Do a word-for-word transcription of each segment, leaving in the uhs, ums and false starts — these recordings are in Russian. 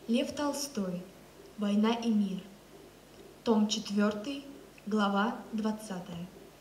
Лев Толстой. Война и мир. Том четвёртый, глава двадцатая.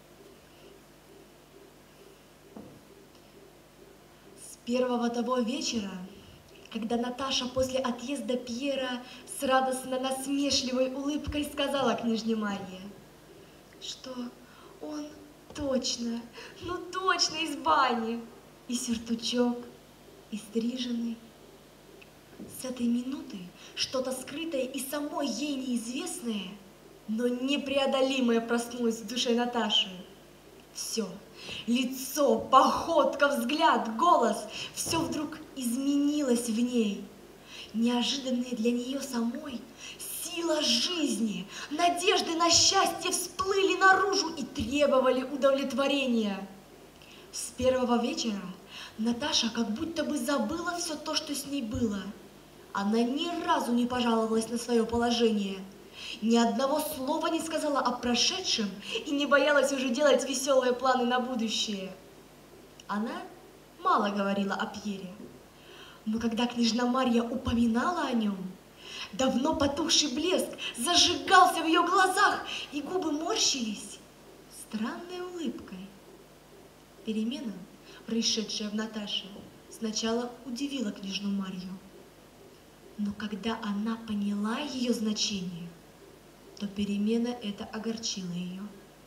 С первого того вечера, когда Наташа после отъезда Пьера с радостно-насмешливой улыбкой сказала княжне Марье, что он точно, ну точно из бани, и сюртучок, и стриженный. С этой минуты что-то скрытое и самой ей неизвестное, но непреодолимое проснулось в душе Наташи. Все, лицо, походка, взгляд, голос, все вдруг изменилось в ней. Неожиданные для нее самой сила жизни, надежды на счастье всплыли наружу и требовали удовлетворения. С первого вечера Наташа как будто бы забыла все то, что с ней было. Она ни разу не пожаловалась на свое положение, ни одного слова не сказала о прошедшем и не боялась уже делать веселые планы на будущее. Она мало говорила о Пьере, но когда княжна Марья упоминала о нем, давно потухший блеск зажигался в ее глазах, и губы морщились странной улыбкой. Перемена, происшедшая в Наташе, сначала удивила княжну Марью. Но когда она поняла ее значение, то перемена эта огорчила ее.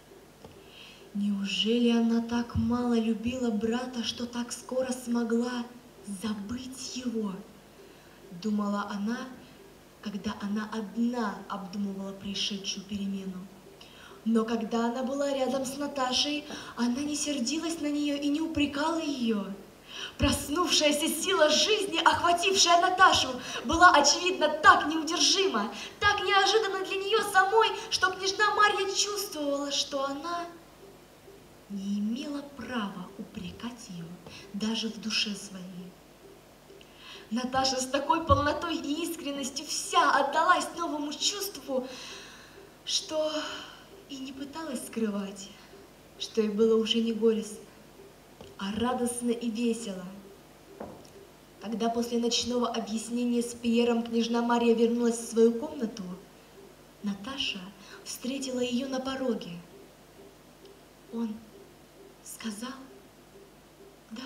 Неужели она так мало любила брата, что так скоро смогла забыть его? Думала она, когда она одна обдумывала происшедшую перемену. Но когда она была рядом с Наташей, она не сердилась на нее и не упрекала ее. Проснувшаяся сила жизни, охватившая Наташу, была, очевидно, так неудержима, так неожиданно для нее самой, что княжна Марья чувствовала, что она не имела права упрекать ее даже в душе своей. Наташа с такой полнотой и искренностью вся отдалась новому чувству, что и не пыталась скрывать, что ей было уже не горестно, а радостно и весело. Когда после ночного объяснения с Пьером княжна Марья вернулась в свою комнату, Наташа встретила ее на пороге. Он сказал? Да,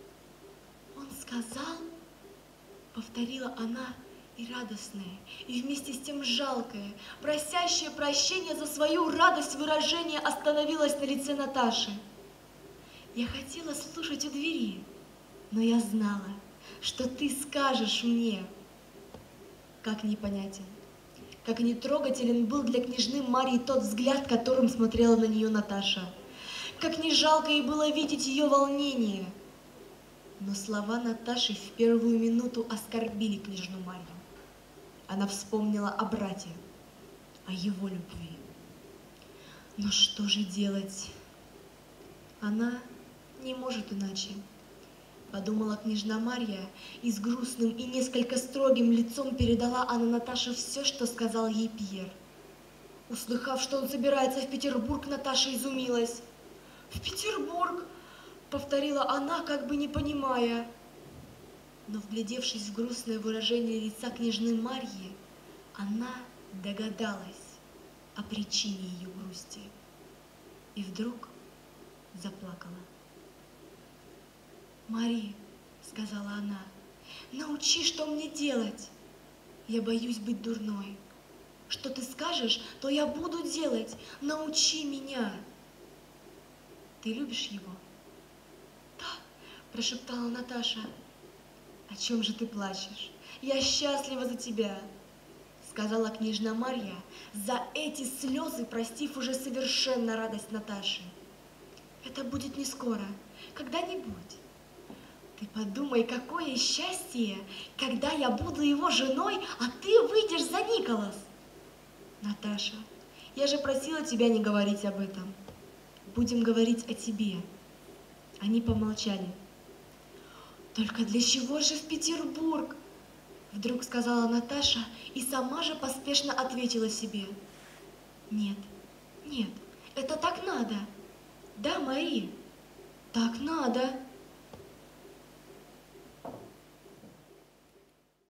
он сказал, повторила она, и радостное, и вместе с тем жалкое, просящее прощения за свою радость выражение остановилось на лице Наташи. Я хотела слушать у двери, но я знала, что ты скажешь мне. Как непонятен, как нетрогателен был для княжны Марьи тот взгляд, которым смотрела на нее Наташа. Как не жалко ей было видеть ее волнение. Но слова Наташи в первую минуту оскорбили княжну Марью. Она вспомнила о брате, о его любви. Но что же делать? Она не может иначе, подумала княжна Марья, и с грустным и несколько строгим лицом передала она Наташе все, что сказал ей Пьер. Услыхав, что он собирается в Петербург, Наташа изумилась. «В Петербург!» — повторила она, как бы не понимая. Но, вглядевшись в грустное выражение лица княжны Марьи, она догадалась о причине ее грусти и вдруг заплакала. «Мари, — сказала она, — научи, что мне делать. Я боюсь быть дурной. Что ты скажешь, то я буду делать. Научи меня». «Ты любишь его?» «Да, — прошептала Наташа. — О чем же ты плачешь? Я счастлива за тебя, — сказала княжна Марья, за эти слезы простив уже совершенно радость Наташи. Это будет не скоро, когда-нибудь. Ты подумай, какое счастье, когда я буду его женой, а ты выйдешь за Николас. Наташа, я же просила тебя не говорить об этом. Будем говорить о тебе. Они помолчали. Только для чего же в Петербург? Вдруг сказала Наташа и сама же поспешно ответила себе. Нет, нет, это так надо. Да, Мари, так надо.